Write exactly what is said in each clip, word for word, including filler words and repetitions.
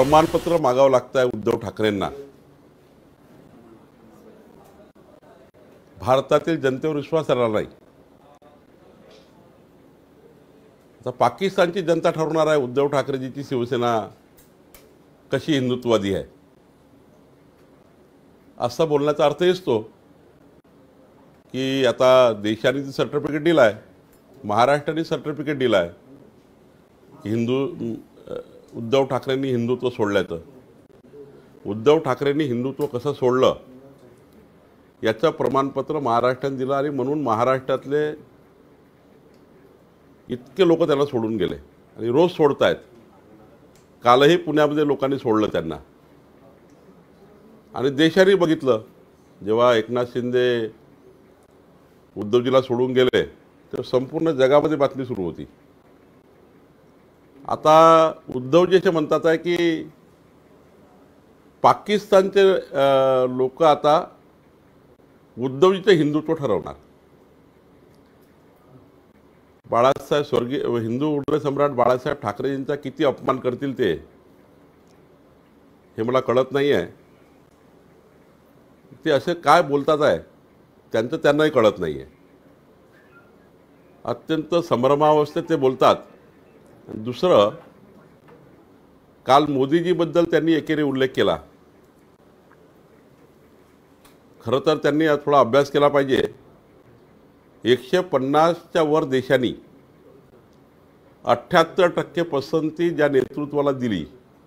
प्रमाणपत्र मागावं लागतं आहे उद्धव ठाकरेंना। भारतातील जनतेवर विश्वास राहिला नाही। आता पाकिस्तानची जनता ठरवणार आहे उद्धव ठाकरेजीची शिवसेना कशी हिंदुत्ववादी आहे, असा बोलण्याचा अर्थ असतो की आता देशाने सर्टिफिकेट दिलं आहे, महाराष्ट्राने सर्टिफिकेट दिलं आहे की हिंदू उद्धव ठाकरेंनी हिंदुत्व सोडल्याचं। उद्धव ठाकरेंनी हिंदुत्व कसं सोडलं याचं प्रमाणपत्र महाराष्ट्राने दिलं आणि म्हणून महाराष्ट्रातले इतके लोक त्याला सोडून गेले आणि रोज सोडतायत। कालही पुण्यामध्ये लोकांनी सोडलं त्यांना आणि देशाने बघितलं जेव्हा एकनाथ शिंदे उद्धवजीला सोडून गेले तेव्हा संपूर्ण जगामध्ये बातमी सुरू होती। आता उद्धवजी असे म्हणतात आहे की पाकिस्तानचे लोक आता उद्धवजीचं हिंदुत्व ठरवणार। बाळासाहेब स्वर्गीय हिंदू उर्वरित सम्राट बाळासाहेब ठाकरेजींचा किती अपमान करतील ते हे मला कळत नाही आहे। ते असे काय बोलतात आहे त्यांचं त्यांनाही कळत नाही आहे। अत्यंत संभ्रमावस्थेत ते बोलतात। दुसरं, काल मोदीजीबद्दल त्यांनी एकेरी उल्लेख केला। खरं तर त्यांनी थोडा अभ्यास केला पाहिजे। एकशे पन्नासच्या वर देशांनी अठ्ठ्याहत्तर टक्के पसंती ज्या नेतृत्वाला दिली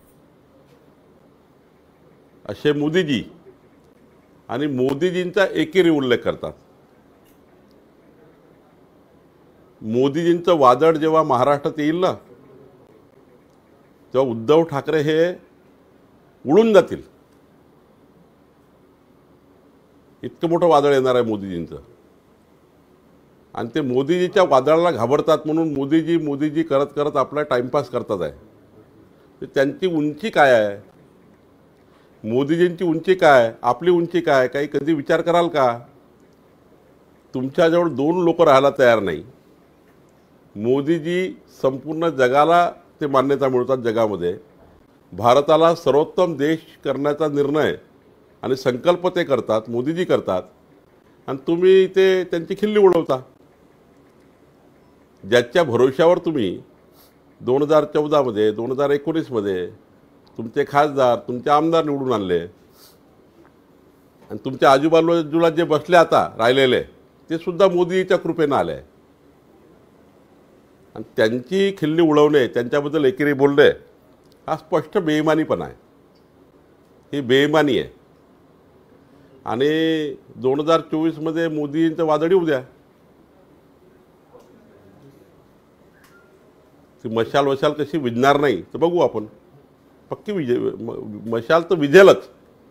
असे मोदीजी आणि मोदीजींचा एकेरी उल्लेख करतात। मोदीजींचं वादळ जेव्हा महाराष्ट्रात येईल ना तेव्हा उद्धव ठाकरे हे उडून जातील। इतकं मोठं वादळ येणार आहे मोदीजींचं आणि ते मोदीजीच्या वादळाला घाबरतात म्हणून मोदीजी मोदीजी करत करत आपला टाइमपास करतात आहे। त्यांची उंची काय आहे, मोदीजींची उंची काय, आपली उंची काय, काही कधी विचार कराल का? तुमच्याजवळ दोन लोक राहायला तयार नाही। मोदीजी संपूर्ण जगाला ते मान्यता मिळतात, जगामध्ये भारताला सर्वोत्तम देश करण्याचा निर्णय आणि संकल्प ते करतात, मोदीजी करतात आणि तुम्ही ते त्यांची खिल्ली उडवता। ज्याच्या भरोशावर तुम्ही दोन हजार चौदामध्ये दोन हजार एकोणीसमध्ये तुमचे खासदार तुमचे आमदार निवडून आणले आणि तुमच्या आजूबाजूला जे बसले आता राहिलेले ते सुद्धा मोदीच्या कृपेने आले आणि त्यांची खिल्ली उडवणे, त्यांच्याबद्दल एकेरी बोलणे हा स्पष्ट बेईमानीपणा आहे। ही बेईमानी आहे आणि दोन हजार चोवीसमध्ये मोदींचं वादळ येऊ द्या, ती मशाल वशाल कशी विझणार नाही तर बघू आपण। पक्की विजय मशाल तर विझेलच,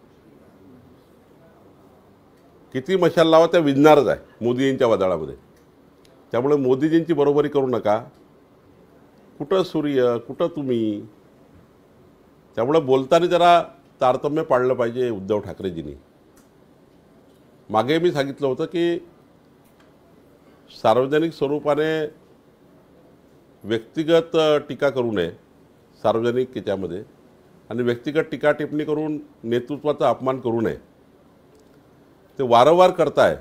किती मशाल लावा त्या विझणारच आहे मोदींच्या वादळामध्ये। त्यामुळे मोदीजींची बरोबरी करू नका। कुठं सूर्य कुठं तुम्ही, त्यामुळे बोलताना जरा तारतम्य पाळलं पाहिजे उद्धव ठाकरेजींनी। मागे मी सांगितलं होतं की सार्वजनिक स्वरूपाने व्यक्तिगत टीका करू नये सार्वजनिक याच्यामध्ये आणि व्यक्तिगत टीका टिप्पणी करून नेतृत्वाचा अपमान करू नये। ते वारंवार करताय,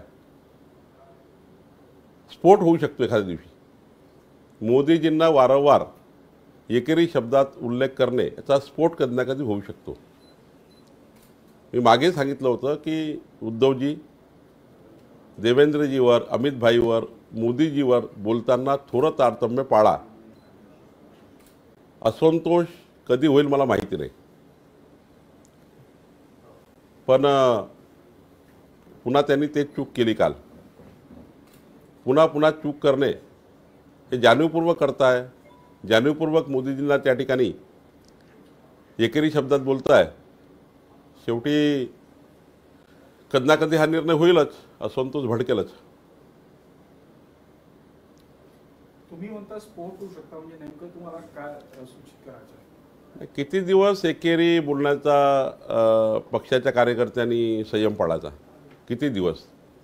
स्फोट होऊ शकतो एखाद्या दिवशी। मोदीजींना वारंवार एकेरी शब्दात उल्लेख करणे याचा स्फोट कधी ना कधी होऊ शकतो। मी मागे सांगितलं होतं की उद्धवजी देवेंद्रजीवर, अमित भाईवर, मोदीजीवर बोलताना थोडं तारतम्य पाळा। असंतोष कधी होईल मला माहिती नाही, पण पुन्हा त्यांनी तेच चूक केली काल। पुन्हा पुन्हा चूक करणे हे जाणीवपूर्वक करताय। जाणीवपूर्वक मोदीजींना त्या ठिकाणी एकेरी शब्दात बोलताय। शेवटी कधी ना कधी हा निर्णय होईलच, असंतोष भडकेलच। तुम्ही म्हणता स्फोट होऊ शकता, म्हणजे नेमकं तुम्हाला काय सूचित करायचं आहे? किती दिवस एकेरी बोलण्याचा पक्षाच्या कार्यकर्त्यांनी संयम पाळायचा? किती दिवस?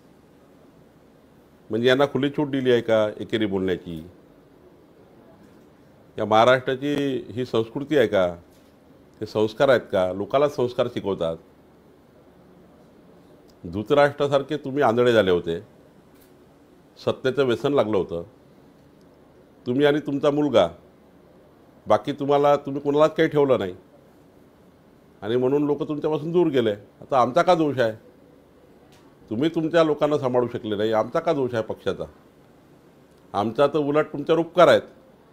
म्हणजे यांना खुली छूट दिली आहे का एकेरी बोलण्याची? या महाराष्ट्राची ही संस्कृती आहे का? हे संस्कार आहेत का? लोकाला संस्कार शिकवतात. धृतराष्ट्रासारखे तुम्ही आंधळे झाले होते, सत्तेचं व्यसन लागलं होतं तुम्ही आणि तुमचा मुलगा. बाकी तुम्हाला तुम्ही कोणालाच काही ठेवलं नाही आणि म्हणून लोक तुमच्यापासून दूर गेले. आता आमचा का दोष आहे? तुम्ही तुमच्या लोकांना सांभाळू शकले नाही, आमचा का दोष आहे पक्षाचा? आमचा तर उलट तुमच्यावर उपकार आहेत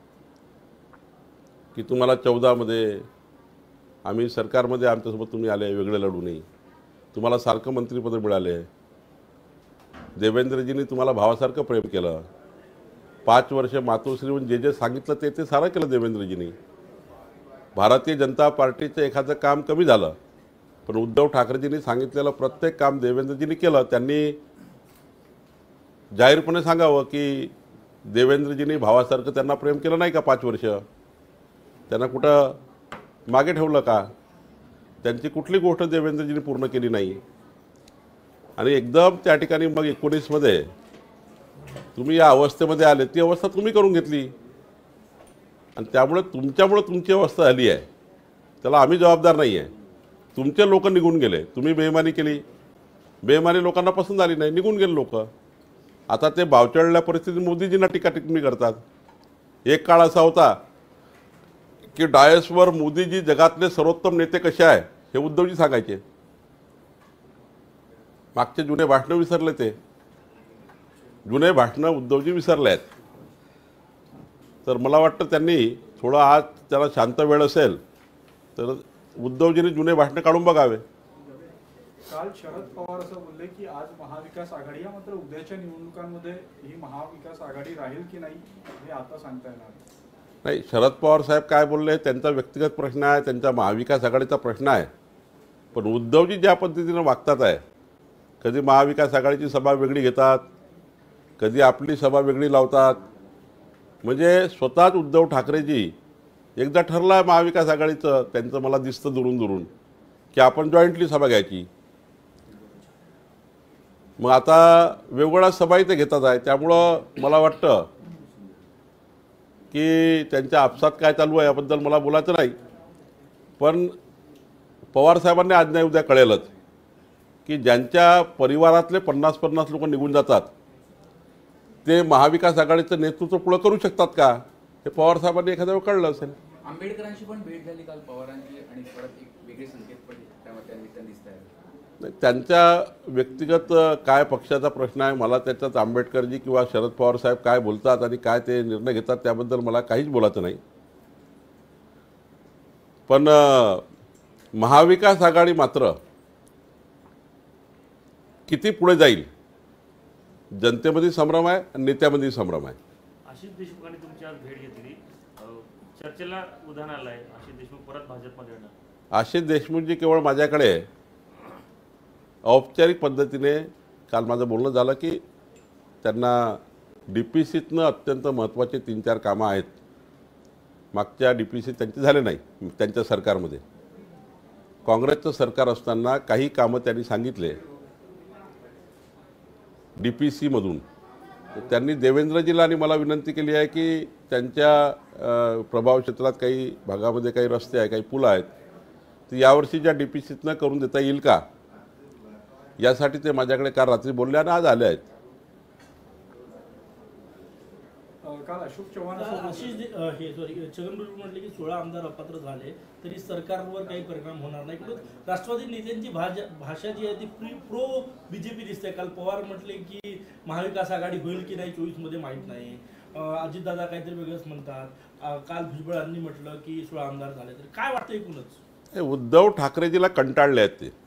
की तुम्हाला चौदामध्ये आम्ही सरकारमध्ये आमच्यासोबत तुम्ही आले, वेगळे लढू नाही, तुम्हाला सारखं मंत्रिपद मिळाले. देवेंद्रजींनी तुम्हाला भावासारखं प्रेम केलं. पाच वर्ष मातोश्री म्हणून जे जे सांगितलं ते ते सारं केलं देवेंद्रजींनी. भारतीय जनता पार्टीचं एखादं काम कमी झालं पण उद्धव ठाकरेजींनी सांगितलेलं प्रत्येक काम देवेंद्रजींनी केलं. त्यांनी जाहीरपणे सांगावं की देवेंद्रजींनी भावासारखं त्यांना प्रेम केलं नाही का? पाच वर्ष त्यांना कुठं मागे ठेवलं का? त्यांची कुठली गोष्ट देवेंद्रजींनी पूर्ण केली नाही. आणि एकदम त्या ठिकाणी मग एकोणीसमध्ये तुम्ही या अवस्थेमध्ये आले, ती अवस्था तुम्ही करून घेतली आणि त्यामुळे तुमच्यामुळे तुमची अवस्था झाली आहे. त्याला आम्ही जबाबदार नाही आहे. तुमचे लोक निघून गेले, तुम्ही बेईमानी केली, बेईमानी लोकांना पसंत आली नाही, निघून गेले लोक. आता ते बावचळल्या परिस्थितीत मोदीजींना टीका टिप्पणी करतात. एक काळ असा होता की डायसवर मोदीजी जगातले सर्वोत्तम नेते कसे आहे हे उद्धवजी सांगायचे. मागचे जुने भाषणं विसरले, ते जुने भाषणं उद्धवजी विसरले आहेत. तर मला वाटतं त्यांनी थोडं आज त्याला शांत वेळ असेल तर उद्धवजींनी जुने भाषणं काढून बघावे. काल शरद पवार असं बोलले की आज महाविकास आघाडी आहे, मात्र उद्याच्या निवडणुकांमध्ये ही महाविकास आघाडी राहील की नाही हे आता सांगता येणार नाही. शरद पवार साहेब काय बोलले त्यांचा व्यक्तिगत प्रश्न आहे, त्यांचा महाविकास आघाडीचा प्रश्न आहे. पण उद्धवजी ज्या पद्धतीनं वागतात आहे, कधी महाविकास आघाडीची सभा वेगळी घेतात, कधी आपली सभा वेगळी लावतात. म्हणजे स्वतःच उद्धव ठाकरेजी एकदा ठरलं आहे महाविकास आघाडीचं, त्यांचं मला दिसतं दुरून दुरून की आपण जॉईंटली सभा घ्यायची. मग आता वेगवेगळ्या सभाही ते घेतात आहे. त्यामुळं मला वाटतं की त्यांच्या आपसात काय चालू आहे याबद्दल मला बोलायचं नाही. पण पवारसाहेबांनी आज नाही उद्या कळेलच की ज्यांच्या परिवारातले पन्नास पन्नास लोक निघून जातात ते महाविकास आघाडीचं नेतृत्व पुढं करू शकतात का हे पवारसाहेबांनी एखाद्या वेळ कळलं असेल. आंबेडकरांशी पण भेट झाली काल पवारांची आणि परत एक वेगळे संकेत पण त्यामध्ये दिसत आहेत. त्यांच्या व्यक्तिगत काय पक्षाचा प्रश्न आहे, मला त्याच्यात आंबेडकरजी किंवा शरद पवार साहेब काय बोलतात आणि काय ते निर्णय घेतात त्याबद्दल मला काहीच बोलायचं नाही. पण महाविकास आघाडी मात्र किती पुढे जाईल जनतेमध्ये संभ्रम आहे आणि नेत्यामध्ये संभ्रम आहे. आशिष देशमुखांनी तुमची आज भेट घेतली, चर्चेला उधाण आलं आहे आशिष देशमुख परत भाजपमध्ये येणार. आशिष देशमुखजी केवळ माझ्याकडे औपचारिक पद्धतीने काल माझं बोलणं झालं की त्यांना डी पी सीतनं अत्यंत महत्त्वाचे तीन चार कामं आहेत. मागच्या डी पी सी त्यांचे झाले नाही. त्यांच्या सरकारमध्ये काँग्रेसचं सरकार असताना काही कामं त्यांनी सांगितले डी पी सीमधून. त्यांनी देवेंद्रजीला आणि मला विनंती केली आहे की त्यांच्या प्रभाव क्षेत्रात काही भागामध्ये काही रस्ते आहे, काही पुल आहेत, तर यावर्षी ज्या डी पी सीतनं करून देता येईल का यासाठी ते माझ्याकडे काल रात्री बोलले आणि आज आले आहेत. काल अशोक चव्हाण आशिष हे सॉरी छगन भुजबळ म्हटले की सोळा आमदार अपात्र झाले तरी सरकारवर काही परिणाम होणार नाही. पण राष्ट्रवादी नेत्यांची भाषा भाषा जी आहे ती प्री प्रो बीजेपी दिसते. काल पवार म्हटले की महाविकास आघाडी होईल की नाही चोवीस मध्ये माहीत नाही. अजितदादा काहीतरी वेगळंच म्हणतात. काल भुजबळांनी म्हटलं की सोळा आमदार झाले तरी काय वाटतं एकूणच? उद्धव ठाकरेजीला कंटाळले आहेत ते.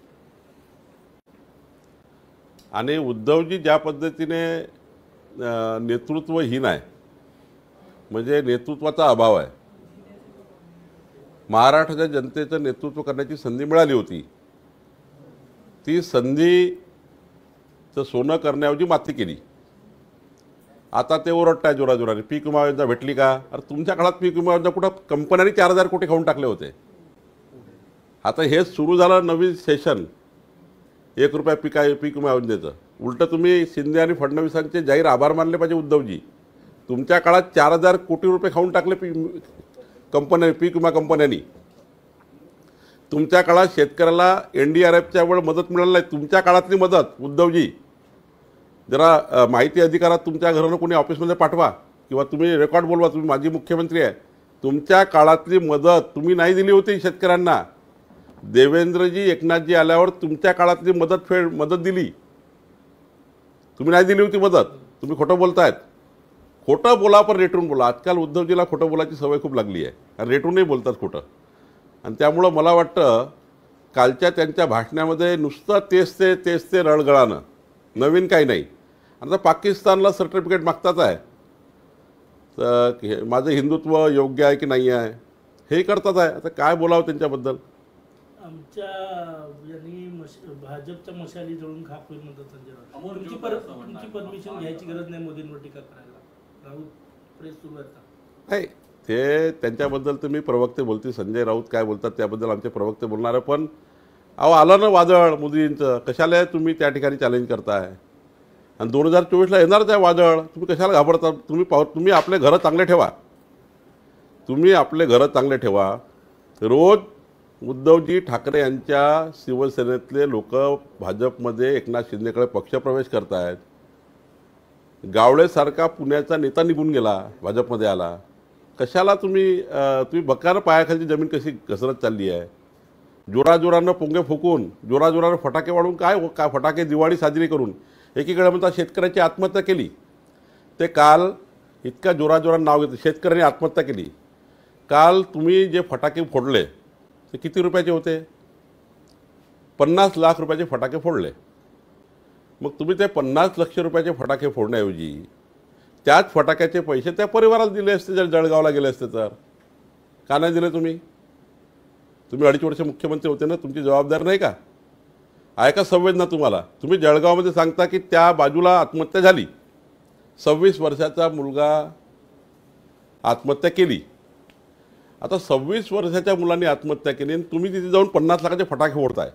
आणि उद्धवजी ज्या पद्धतीने नेतृत्वहीन आहे, म्हणजे नेतृत्वाचा अभाव आहे. महाराष्ट्राच्या जनतेचं नेतृत्व करण्याची संधी मिळाली होती, ती संधीचं सोनं करण्याऐवजी माती केली. आता ते ओरडताय जोराजोराने पीक विमा योजना भेटली का? अरे तुमच्या काळात पीक विमा योजना कुठं कंपन्यांनी चार हजार कोटी खाऊन टाकले होते. आता हेच सुरू झालं नवीन सेशन एक रुपया पिका पीक विमा योजनेचं. उलटं तुम्ही शिंदे आणि फडणवीसांचे जाहीर आभार मानले पाहिजे उद्धवजी. तुमच्या काळात चार हजार कोटी रुपये खाऊन टाकले पी कंपन्या पीक विमा कंपन्यांनी. तुमच्या काळात शेतकऱ्याला एन डी आर एफच्या वेळ मदत मिळाली नाही. तुमच्या काळातली मदत उद्धवजी जरा अ, माहिती अधिकारात तुमच्या घरानं कोणी ऑफिसमध्ये पाठवा किंवा तुम्ही रेकॉर्ड बोलवा, तुम्ही माजी मुख्यमंत्री आहे. तुमच्या काळातली मदत तुम्ही नाही दिली होती शेतकऱ्यांना. देवेंद्रजी एकनाथजी आल्यावर तुमच्या काळातली मदत फेड मदत दिली, तुम्ही नाही दिली होती मदत. तुम्ही खोटं बोलतायत. खोटं बोला पण रेटून बोला. आजकाल उद्धवजीला खोटं बोलायची सवय खूप लागली आहे आणि रेटूनही बोलतात खोटं. आणि त्यामुळं मला वाटतं कालच्या त्यांच्या भाषणामध्ये नुसतं तेच ते तेच ते रळगळानं, नवीन काही नाही. आता पाकिस्तानला सर्टिफिकेट मागतात आहे तर हे माझं हिंदुत्व योग्य आहे की नाही आहे हे करतात आहे. आता काय बोलावं त्यांच्याबद्दल. आमच्या यांनी मश भाजपच्या मशाली जळून खाक होईल म्हणतात संजय राऊत. तुमची पर तुमची परमिशन घ्यायची गरज नाही मोदींवर टीका करायला. राऊत प्रेस सुरू आहे आता. नाही ते त्यांच्याबद्दल तर मी प्रवक्ते बोलते. संजय राऊत काय बोलतात त्याबद्दल आमचे प्रवक्ते बोलणार आहे. पण अहो आलं ना वादळ मोदींचं, कशाला तुम्ही त्या ठिकाणी चॅलेंज करताय. आणि दोन हजार चोवीसला येणारच आहे वादळ, तुम्ही कशाला घाबरता. तुम्ही पाव तुम्ही आपले घरं चांगले ठेवा. तुम्ही आपले घरं चांगले ठेवा. रोज उद्धवजी ठाकरे यांच्या शिवसेनेतले लोक भाजपमध्ये एकनाथ शिंदेकडे पक्षप्रवेश करत आहेत. गावळेसारखा पुण्याचा नेता निघून गेला, भाजपमध्ये आला. कशाला तुम्ही तुम्ही बघा ना पायाखालची जमीन कशी घसरत चालली आहे. जोराजोरानं पोंगे फुकून जोराजोरानं फटाके वाढून काय काय फटाके दिवाळी साजरी करून एकीकडे म्हणतात शेतकऱ्याची आत्महत्या केली. ते काल इतक्या जोराजोरानं नाव घेतलं शेतकऱ्यांनी आत्महत्या केली. काल तुम्ही जे फटाके फोडले ते किती रुपयाचे होते. पन्नास लाख रुपयाचे फटाके फोडले. मग तुम्ही ते पन्नास लक्ष रुपयाचे फटाके फोडण्याऐवजी त्याच फटाक्याचे पैसे त्या परिवाराला दिले असते जर जळगावला गेले असते तर. का नाही दिले तुम्ही. तुम्ही अडीच वर्ष मुख्यमंत्री होते ना, तुमची जबाबदारी नाही का. आहे का संवेदना तुम्हाला. तुम्ही जळगावमध्ये सांगता की त्या बाजूला आत्महत्या झाली, सव्वीस वर्षाचा मुलगा आत्महत्या केली. आता सव्वीस वर्षाच्या मुलांनी आत्महत्या केली आणि तुम्ही तिथे जाऊन पन्नास लाखाचे फटाके फोडताय.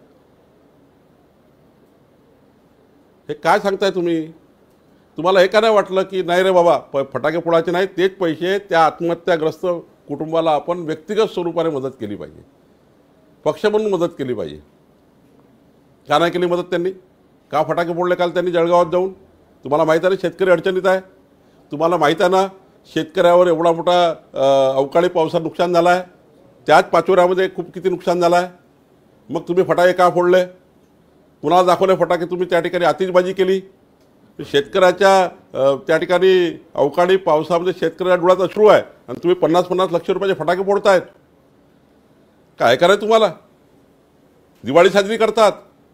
हे काय सांगताय तुम्ही. तुम्हाला हे का नाही वाटलं की नाही रे बाबा प फटाके फोडायचे नाही, तेच पैसे त्या आत्महत्याग्रस्त कुटुंबाला आपण व्यक्तिगत स्वरूपाने मदत केली पाहिजे, पक्ष म्हणून मदत केली पाहिजे. का नाही केली मदत त्यांनी. का फटाके फोडले काल त्यांनी जळगावात जाऊन. तुम्हाला माहीत आहे ना शेतकरी अडचणीत आहे. तुम्हाला माहीत आहे ना शेतकऱ्यावर एवढा मोठा अवकाळी पावसात नुकसान झालं आहे. त्याच पाचोऱ्यामध्ये खूप किती नुकसान झालं आहे. मग तुम्ही फटाके का फोडले. कुणाला दाखवले फटाके. तुम्ही त्या ठिकाणी आतिषबाजी केली. शेतकऱ्याच्या त्या ठिकाणी अवकाळी पावसामध्ये शेतकऱ्याच्या डोळ्यात अश्रू आहे आणि तुम्ही पन्नास पन्नास लक्ष रुपयाचे फटाके फोडतायत. काय करायचं तुम्हाला. दिवाळी साजरी करतात.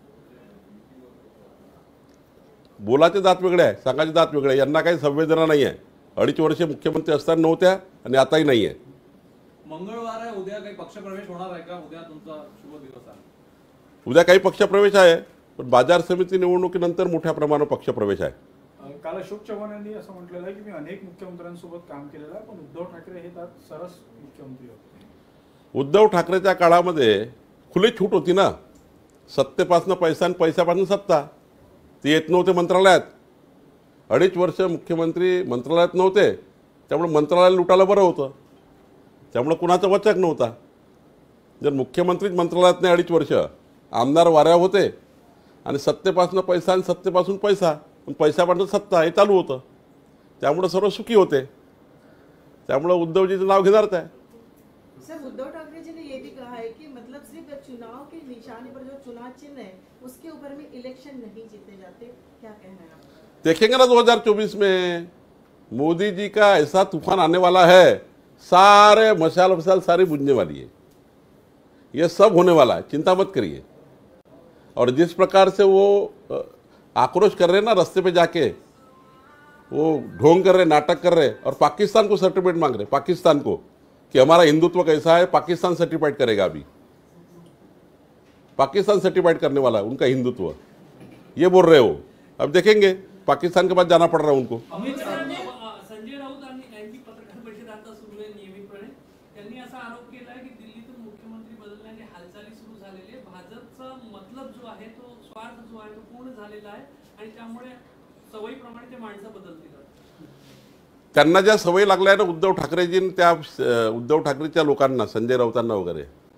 बोलाचे दात वेगळे आहे, सांगायचे दात वेगळे. यांना काही संवेदना नाही आहे. अडीच वर्षे मुख्यमंत्री असताना नव्हत्या आणि आताही नाही आहे. मंगळवार आहे, उद्या काही पक्षप्रवेश होणार आहे का. उद्या तुमचा शुभ दिवस आहे. उद्या काही पक्षप्रवेश आहे पण बाजार समिती निवडणुकीनंतर मोठ्या प्रमाणावर पक्षप्रवेश आहे. काल अशोक चव्हाण यांनी असं म्हटलेलं आहे की मी अनेक मुख्यमंत्र्यांसोबत काम केलेलं आहे पण उद्धव ठाकरे हे त्यात सरस मुख्यमंत्री होते. उद्धव ठाकरेच्या काळामध्ये खुली छूट होती ना. सत्तेपासून पैसा आणि पैशापासून सत्ता. ते येत नव्हते मंत्रालयात. अडीच वर्ष मुख्यमंत्री मंत्रालयात नव्हते त्यामुळे मंत्रालय लुटायला बरं होतं. त्यामुळे कुणाचा वचक नव्हता. जर मुख्यमंत्रीच मंत्रालयात नाही अडीच वर्ष, आमदार वाऱ्या होते आणि सत्तेपासून पैसा आणि सत्तेपासून पैसा पैशापासून सत्ता हे चालू होतं. त्यामुळे सर्व सुखी होते. त्यामुळे उद्धवजीचं नाव घेणारच आहे. सर उद्धव ठाकरे जी ने ये भी कहा है कि मतलब सिर्फ चुनाव के निशाने पर जो चुनाव चिन्ह है उसके ऊपर में इलेक्शन नहीं जीते जाते. क्या कहना है आपका. देखेंगे ना दो हज़ार चौबीस में मोदी जी का ऐसा तूफान आने वाला है. सारे मशाल मशाल सारी बुझने वाली है. ये सब होने वाला है, चिंता मत करिए. और जिस प्रकार से वो आक्रोश कर रहे हैं ना रास्ते पे जाके, वो ढोंग कर रहे, नाटक कर रहे और पाकिस्तान को सर्टिफिकेट मांग रहे. पाकिस्तान को कि हमारा हिंदुत्व कैसा है, पाकिस्तान सर्टिफाइड करेगा. अभी पाकिस्तान सर्टिफाइड करने वाला है उनका हिंदुत्व, ये बोल रहे हो. अब देखेंगे पाकिस्तान के बाद जाना पड़ रहा है उनको. संजय राऊत यांची पत्रकार परिषद आता सुरू आहे नियमितपणे. त्यांनी असा आरोप केला आहे की दिल्लीतून मुख्यमंत्री बदलण्याची हालचाली सुरू झालेली आहे. भाजपचा मतलब जो आहे तो स्वार्थ जो आहे तो पूर्ण झालेला आहे आणि त्यामुळे सवयीप्रमाणे ते माणसं बदलतील. त्यांना ज्या सवयी लागल्या ना उद्धव ठाकरेजींनी त्या उद्धव ठाकरेच्या लोकांना, संजय राऊतांना वगैरे,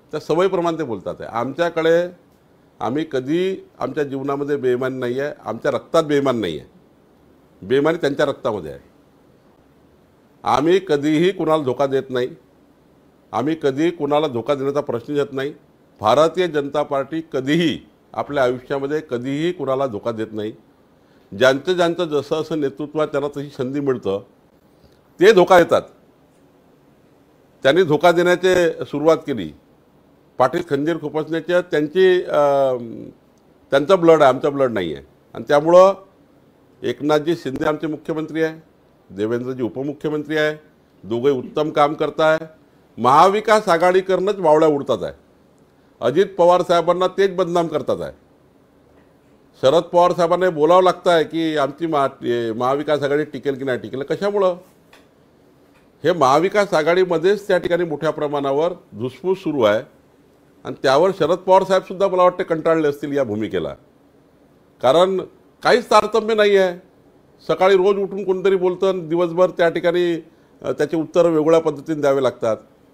त्या सवयीप्रमाणे ते बोलतात आहे. आमच्याकडे आम्ही कधी आमच्या जीवनामध्ये बेईमानी नाही आहे, आमच्या रक्तात बेईमान नाही आहे. बेईमानी त्यांच्या रक्तामध्ये आहे. आम्ही कधीही कुणाला धोका देत नाही. आम्ही कधी कुणाला धोका देण्याचा प्रश्न येत नाही. भारतीय जनता पार्टी कधीही आपल्या आयुष्यामध्ये कधीही कुणाला धोका देत नाही. ज्यांचं ज्यांचं जसं असं नेतृत्वात त्यांना तशी संधी मिळतं ते धोका देतात. त्यांनी धोका देण्याची सुरुवात केली, पाठीत खंजीर खुपसण्याच्या त्यांची त्यांचं ब्लड आहे, आमचं ब्लड नाही आहे. आणि त्यामुळं एकनाथजी शिंदे आमचे मुख्यमंत्री आहे, देवेंद्रजी उपमुख्यमंत्री आहे, दोघे उत्तम काम करत आहे. महाविकास आघाडी करणंच वावड्या उडतात आहे. अजित पवार साहेबांना तेच बदनाम करतात आहे. शरद पवार साहेबांना बोलावं लागतं आहे की आमची महा महाविकास आघाडी टिकेल की नाही टिकेल. कशामुळं? हे महाविकास आघाडीमध्येच त्या ठिकाणी मोठ्या प्रमाणावर धुसफूस सुरू आहे. आणि त्यावर शरद पवार साहेबसुद्धा मला वाटतं कंटाळले असतील या भूमिकेला. कारण काहीच तारतम्य नाही आहे. सकाळी रोज उठून कोणतरी बोलतं आणि दिवसभर त्या ठिकाणी त्याचे उत्तरं वेगळ्या पद्धतीने द्यावे लागतात.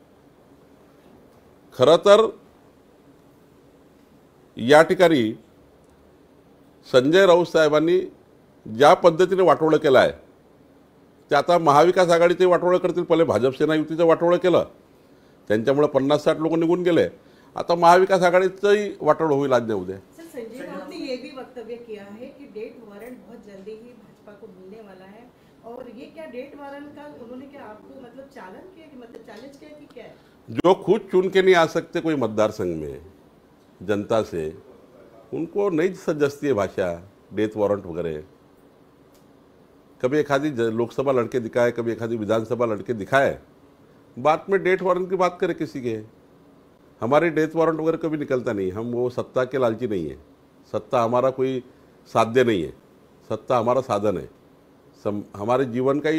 खरं तर या ठिकाणी संजय राऊत साहेबांनी ज्या पद्धतीने वाटोळं केलं आहे ते आता महाविकास आघाडीचे वाटोळं करतील. पहिले भाजप सेना युतीचं वाटोळं केलं, त्यांच्यामुळे पन्नास साठ लोक निघून गेले. आता महाविकास आघाडीचंही वाटोळं होईल आज नाही उद्या. सर, संजय राउत ने ये भी वक्तव्य किया है कि डेट वारंट बहुत जल्दी ही भाजपा को मिलने वाला है. और ये क्या डेट वारंट का उन्होंने क्या आपको मतलब चालन किया कि मतलब चैलेंज किया कि क्या है? जो खुद चुन के नहीं आ सकते कोई मतदार संघ में जनता से, उनको नहीं सजती है भाषा डेथ वारंट वगैरह. कभी एखादी लोकसभा लड़के दिखाए, कभी एखादी विधानसभा लड़के दिखाए, बात में डेट वारंट की बात करे किसी के. हमारे डेथ वारंट वगैरह कभी निकलता नहीं. हम वो सत्ता के लालची नहीं है. सत्ता हमारा कोई साध्य नहीं है, सत्ता हमारा साधन है. सम हमारे जीवन का ही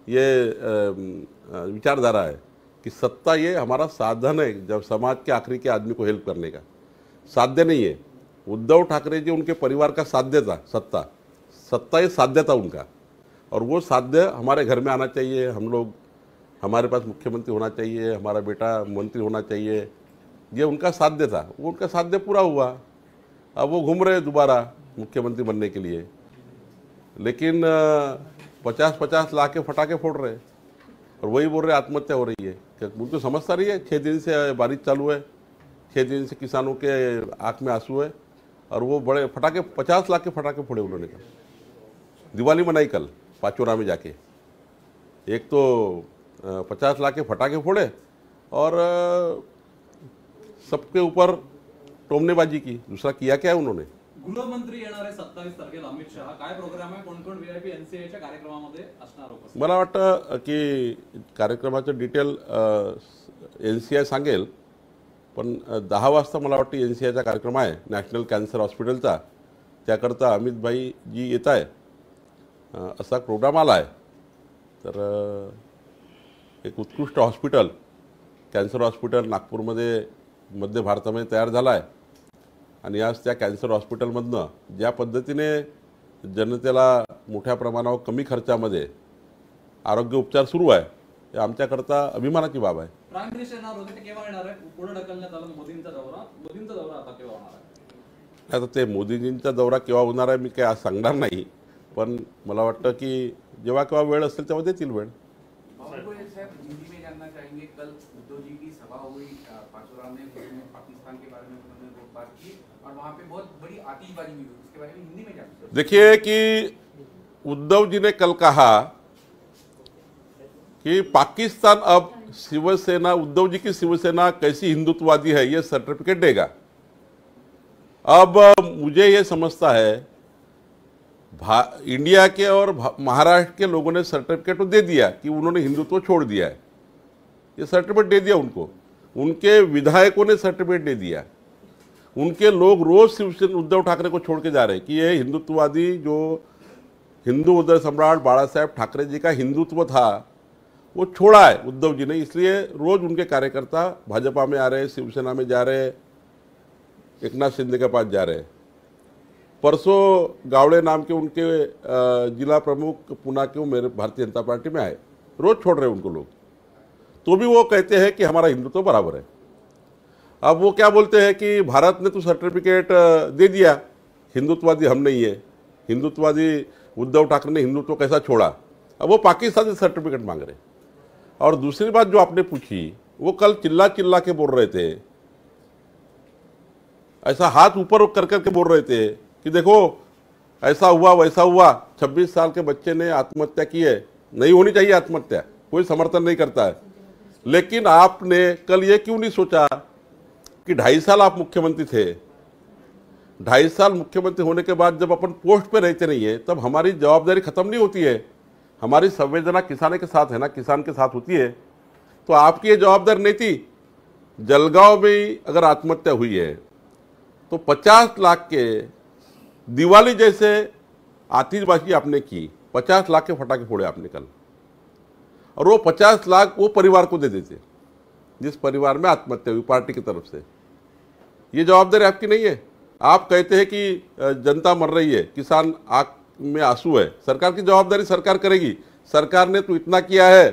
ये विचारधारा है कि सत्ता ये हमारा साधन है, जब समाज के आखिरी के आदमी को हेल्प करने का. साध्य नहीं है. उद्धव ठाकरे जी उनके परिवार का साध्य था सत्ता. सत्ता ये साध्य था उनका, और वो साध्य हमारे घर में आना चाहिए. हम लोग, हमारे पास मुख्यमंत्री होना चाहिए, हमारा बेटा मंत्री होना चाहिए, ये उनका साध्य था. वो उनका साध्य पूरा हुआ. अब वो घूम रहे दोबारा मुख्यमंत्री बनने के लिए, लेकिन पचास पचास लाख के फटाके फोड़ रहे और वही बोल रहे आत्महत्या हो रही है. क्या उनको समझता रही है? छः दिन से बारिश चालू है, छः दिन से किसानों के आँख में आंसू है, और वो बड़े फटाके पचास लाख के फटाके फोड़े उन्होंने. कहा दिवाली मनाई कल पाचोरा में जाके, एक तो पचास लाख के फटाके फोड़े और सबके ऊपर टोमनेबाजी की. दूसरा किया क्या है उन्होंने? गृहमंत्री येणार आहे सत्तावीस तारखेला अमित शहा. काय प्रोग्राम आहे, कोण कोण व्हीआयपी एनसीएच्या कार्यक्रमामध्ये असणार उपस्थित? मला वाटतं की कार्यक्रमाचं डिटेल एन सी आय सांगेल, पण दहा वाजता मला वाटतं एन सी आयचा कार्यक्रम आहे नॅशनल कॅन्सर हॉस्पिटलचा. त्याकरता अमित भाई जी येत आहे असा प्रोग्राम आला आहे. तर एक उत्कृष्ट हॉस्पिटल, कॅन्सर हॉस्पिटल नागपूरमध्ये मध्य भारतामध्ये तयार झाला आहे. आणि आज त्या कॅन्सर हॉस्पिटलमधनं ज्या पद्धतीने जनतेला मोठ्या प्रमाणावर कमी खर्चामध्ये आरोग्य उपचार सुरू आहे, हे आमच्याकरता अभिमानाची बाब आहे. प्राईम मिनिस्टर येणार होते, ते केव्हा येणार आहे? पुढे ढकलण्यात आलं मोदींचा दौरा. मोदींचा दौरा आता केव्हा होणार आहे? आता ते मोदीजींचा दौरा केव्हा होणार आहे मी काय आज सांगणार नाही, पण मला वाटतं की जेव्हा केव्हा वेळ असेल तेव्हा देतील वेळ. हिंदी में जानना चाहेंगे, कल उद्धव जी की सभा हुई पाचोरा में, उसमें पाकिस्तान के बारे में उन्होंने बात की और वहाँ पे बहुत बड़ी आतिशबाजी हुई, उसके बारे में हिंदी में जानना. देखिए कि उद्धव जी ने कल कहा कि पाकिस्तान अब शिवसेना, उद्धव जी की शिवसेना कैसी हिंदुत्ववादी है ये सर्टिफिकेट देगा. अब मुझे ये समझता है इंडिया के और महाराष्ट्र के लोगों ने सर्टिफिकेट तो दे दिया कि उन्होंने हिंदुत्व छोड़ दिया है. ये सर्टिफिकेट दे दिया उनको. उनके विधायकों ने सर्टिफिकेट दे दिया. उनके लोग रोज शिवसेना उद्धव ठाकरे को छोड़ के जा रहे हैं कि ये हिंदुत्ववादी, जो हिंदू उदय सम्राट बाला साहेब ठाकरे जी का हिंदुत्व था वो छोड़ा है उद्धव जी ने. इसलिए रोज उनके कार्यकर्ता भाजपा में आ रहे, शिवसेना में जा रहे, एकनाथ शिंदे के पास जा रहे हैं. परसों गावड़े नाम के उनके जिला प्रमुख पुणे के, वो मेरे भारतीय जनता पार्टी में आए, रोज छोड़ रहे उनको लोग. तो भी वो कहते हैं कि हमारा हिंदुत्व बराबर है. अब वो क्या बोलते हैं कि भारत ने तो सर्टिफिकेट दे दिया, हिंदुत्ववादी हम नहीं है, हिंदुत्ववादी उद्धव ठाकरे ने हिंदुत्व कैसा छोड़ा, अब वो पाकिस्तान से सर्टिफिकेट मांग रहे। और दूसरी बात जो आपने पूछी, वो कल चिल्ला चिल्ला के बोल रहे थे, ऐसा हाथ ऊपर कर करके बोल रहे थे कि देखो ऐसा हुआ वैसा हुआ, छब्बीस साल के बच्चे ने आत्महत्या की है, नहीं होनी चाहिए आत्महत्या, कोई समर्थन नहीं करता है। लेकिन आपने कल ये क्यों नहीं सोचा कि ढाई साल आप मुख्यमंत्री थे, ढाई साल मुख्यमंत्री होने के बाद जब अपन पोस्ट पे रहते नहीं है तब हमारी जवाबदारी खत्म नहीं होती है, हमारी संवेदना किसान के साथ है ना, किसान के साथ होती है। तो आपकी ये जवाबदारी नहीं थी? जलगांव में अगर आत्महत्या हुई है तो पचास लाख के दिवाली जैसे आतिशबाजी आपने की, पचास लाख के फटाके फोड़े आपने कल, और वो पचास लाख वो परिवार को दे देते जिस परिवार में आत्महत्या हुई पार्टी की तरफ से। ये जवाबदारी आपकी नहीं है। आप कहते हैं कि जनता मर रही है, किसान आंख में आंसू है, सरकार की जवाबदारी सरकार करेगी। सरकार ने तो इतना किया है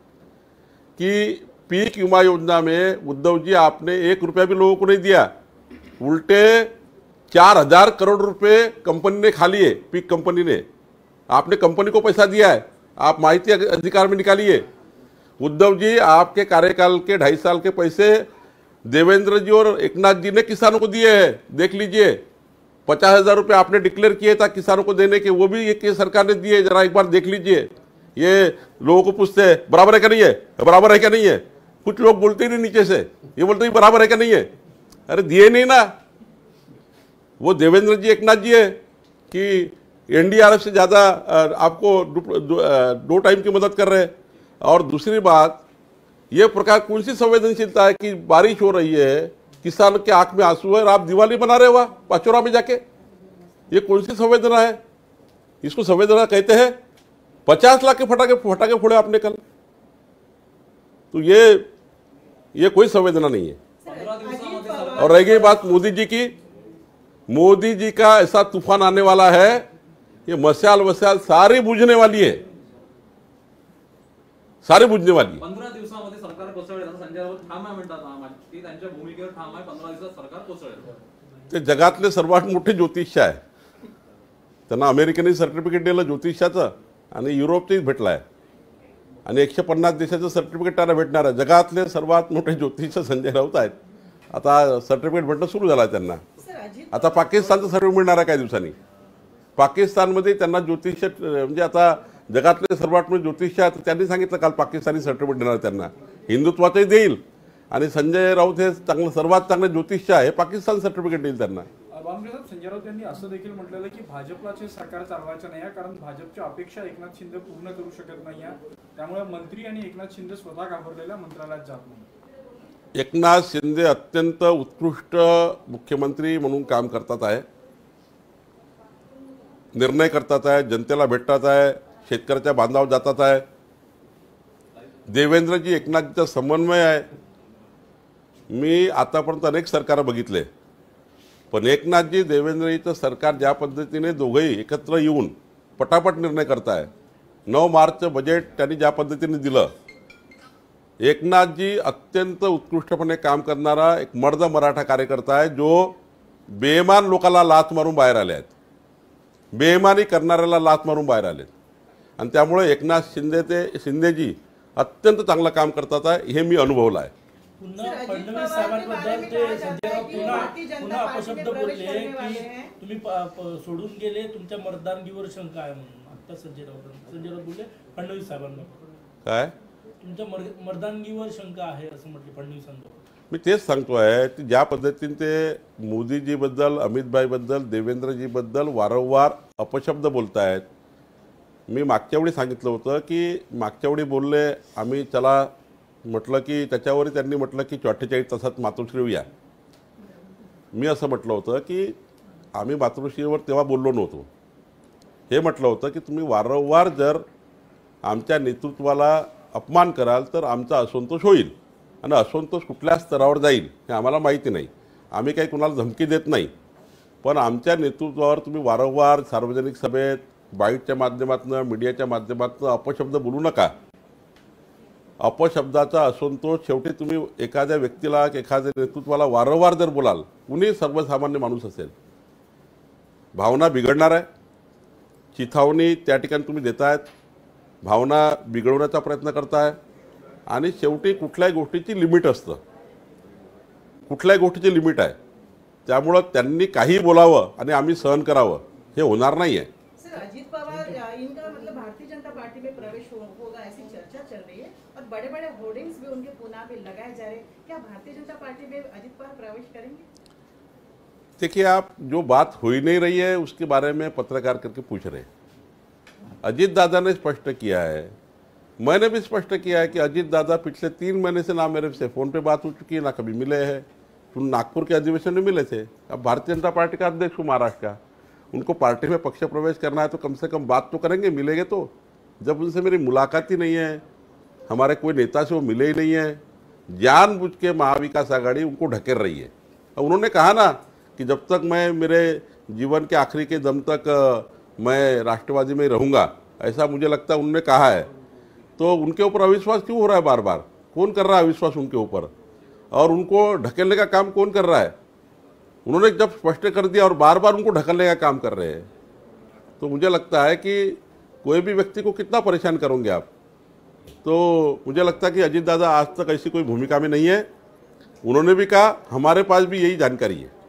कि पीक बीमा योजना में उद्धव जी आपने एक रुपया भी लोगों को नहीं दिया, उल्टे चार हजार करोड़ रुपए कंपनी ने खा लिए, पीक कंपनी ने। आपने कंपनी को पैसा दिया है, आप माहिती अधिकार में निकालिए। उद्धव जी आपके कार्यकाल के ढाई साल के पैसे देवेंद्र जी और एकनाथ जी ने किसानों को दिए हैं, देख लीजिए। पचास हजार रुपये आपने डिक्लेयर किए था किसानों को देने के, वो भी ये सरकार ने दिए, जरा एक बार देख लीजिए। ये लोगों को पूछते हैं बराबर है क्या नहीं है, बराबर है क्या नहीं है, कुछ लोग बोलते ही नहीं नीचे से, ये बोलते हैं बराबर है क्या नहीं है। अरे दिए नहीं ना, वो देवेंद्र जी एकनाथ जी है कि एनडीआरएफ से ज़्यादा आपको दो टाइम की मदद कर रहे हैं। और दूसरी बात, ये प्रकार कौन सी संवेदनशीलता है कि बारिश हो रही है, किसान के आंख में आंसू है और आप दिवाली बना रहे हो पाचोरा में जाके, ये कौन सी संवेदना है? इसको संवेदना कहते हैं? पचास लाख के फटाके फटाके फोड़े आपने कल, तो ये ये कोई संवेदना नहीं है। और रह गई बात मोदी जी की, मोदी जी का ऐसा तूफान आने वाला है, ये मशाल वशाल सारी बुझने वाली है, सारी बुझने वाली है। पंधरा दिवसामध्ये सरकार कोसळेल असं संजय राऊत ठाम आहे म्हणतात, की त्यांच्या भूमिकेवर ठाम आहे, पंधरा दिवसात सरकार कोसळेल। ते जगातले सर्वात मोठे ज्योतिष्य आहे, त्यांना अमेरिकेने सर्टिफिकेट दिलं ज्योतिष्याचं आणि युरोपचंही भेटलं आहे, आणि एकशे पन्नास देशाचं सर्टिफिकेट त्यांना भेटणार आहे। जगातले सर्वात मोठे ज्योतिष्य संजय राऊत आहेत, आता सर्टिफिकेट भेटणं सुरू झालं आहे त्यांना। आता पाकिस्तानचं सर्टिफिकेट मिळणार आहे काही दिवसांनी, पाकिस्तानमध्ये त्यांना ज्योतिष्य म्हणजे आता जगातले सर्वात मोठे ज्योतिष्य आहेत, त्यांनी सांगितलं काल पाकिस्तानी सर्टिफिकेट देणार त्यांना, हिंदुत्वाचंही देईल आणि संजय राऊत हे चांगलं सर्वात चांगले ज्योतिष्य आहे, पाकिस्तान सर्टिफिकेट देईल त्यांना। बामणे साहेब, संजय राऊत यांनी असं देखील म्हटलेलं की भाजपलाचे सरकार चालवायचं नाही आहे, कारण भाजपच्या अपेक्षा एकनाथ शिंदे पूर्ण करू शकत नाही आहे, त्यामुळे मंत्री आणि एकनाथ शिंदे स्वतः घाबरलेल्या मंत्रालयात जात नाही। एकनाथ शिंदे अत्यंत उत्कृष्ट मुख्यमंत्री म्हणून काम करतात आहे, निर्णय करतात आहे, जनतेला भेटतात आहे, शेतकऱ्याच्या बांधावर जातात आहे। देवेंद्रजी एकनाथजीचा समन्वय आहे। मी आतापर्यंत अनेक सरकार बघितले, पण एकनाथजी देवेंद्रजीचं सरकार ज्या पद्धतीने दोघेही एकत्र येऊन पटापट निर्णय करताय, नऊ मार्चचं बजेट त्यांनी ज्या पद्धतीने दिलं, एकनाथजी अत्यंत उत्कृष्टपणे काम करणारा एक मर्द मराठा कार्यकर्ता आहे, जो बेईमान लोकांना लाथ मारून बाहेर आले आहेत, बेईमानी करणाऱ्याला लाथ मारून बाहेर आले, आणि त्यामुळे एकनाथ शिंदे ते शिंदेजी अत्यंत चांगलं काम करतात आहे, हे मी अनुभवलं आहे। पुन्हा फडणवीस साहेबांबद्दल ते संजय राऊत पुन्हा पुन्हा अपशब्द बोलले की तुम्ही सोडून गेले, तुमच्या मतदारगीवर शंका आहे म्हणून। आता संजय राऊत संजय राऊत बोलले फडणवीस साहेबांना काय तुमच्या मतदारगीवर शंका आहे असं म्हटले फडणवीसांना। मी तेच सांगतो आहे की ज्या पद्धतीने ते मोदीजीबद्दल, अमितभाईबद्दल, देवेंद्रजीबद्दल वारंवार अपशब्द बोलत आहेत। मी मागच्या वेळी सांगितलं होतं की मागच्या वेळी बोलले आम्ही, चला म्हटलं की त्याच्यावर त्यांनी म्हटलं की अठ्ठेचाळीस तासात मातोश्री येऊया। मी असं म्हटलं होतं की आम्ही मातोश्रीवर तेव्हा बोललो नव्हतो, हे म्हटलं होतं की तुम्ही वारंवार जर आमच्या नेतृत्वाला अपमान कराल तर आमचा असंतोष होईल, आणि असंतोष कुठल्या स्तरावर जाईल हे आम्हाला माहिती नाही, आम्ही काही कुणाला धमकी देत नाही, पण आमच्या नेतृत्वावर तुम्ही वारंवार सार्वजनिक सभेत, बाईटच्या माध्यमातून, मीडियाच्या माध्यमातून अपशब्द बोलू नका। अपशब्दाचा असंतोष शेवटी तुम्ही एखाद्या व्यक्तीला एखाद्या नेतृत्वाला वारंवार जर बोलाल, कुणी सर्वसामान्य माणूस असेल, भावना बिघडणार आहे. चिथावणी त्या ठिकाणी तुम्ही देतायत, भावना बिघडवण्याचा प्रयत्न करताय. आणि शेवटी कुठल्याही गोष्टीची लिमिट असतं, कुठल्याही गोष्टीची लिमिट आहे. त्यामुळं त्यांनी काही बोलावं आणि आम्ही सहन करावं हे होणार नाही आहे. सर, अजीत पवार इनका मतलब भारतीय जनता पार्टी में प्रवेश हो, होगा ऐसी चर्चा चल रही है और बड़े बड़े होर्डिंग्स भी उनके पुना पे लगाए जा रहे हैं. क्या भारतीय जनता पार्टी में अजीत पवार प्रवेश करेंगे? देखिए, आप जो बात हो ही नहीं रही है उसके बारे में पत्रकार करके पूछ रहे हैं. अजीत दादा ने स्पष्ट किया है, मैंने भी स्पष्ट किया है कि अजीत दादा पिछले तीन महीने से ना मेरे से फ़ोन पे बात हो चुकी है, ना कभी मिले हैं. तो नागपुर के अधिवेशन में मिले थे. अब भारतीय जनता पार्टी का अध्यक्ष हूँ महाराष्ट्र का, उनको पार्टी में पक्ष प्रवेश करना है तो कम से कम बात तो करेंगे, मिलेंगे तो. जब उनसे मेरी मुलाकात ही नहीं है, हमारे कोई नेता से वो मिले ही नहीं है, जानबूझ के महाविकास आघाड़ी उनको ढकेल रही है. अब उन्होंने कहा ना कि जब तक मैं मेरे जीवन के आखिरी के दम तक मैं राष्ट्रवादी में रहूँगा, ऐसा मुझे लगता है उन्होंने कहा है. तो उनके ऊपर अविश्वास क्यों हो रहा है बार बार? कौन कर रहा है अविश्वास उनके ऊपर? और उनको ढकेलने का काम कौन कर रहा है? उन्होंने जब स्पष्ट कर दिया और बार बार उनको ढकेलने का काम कर रहे हैं, तो मुझे लगता है कि कोई भी व्यक्ति को कितना परेशान करोगे आप. तो मुझे लगता है कि अजीत दादा आज तक ऐसी कोई भूमिका में नहीं है. उन्होंने भी कहा, हमारे पास भी यही जानकारी है.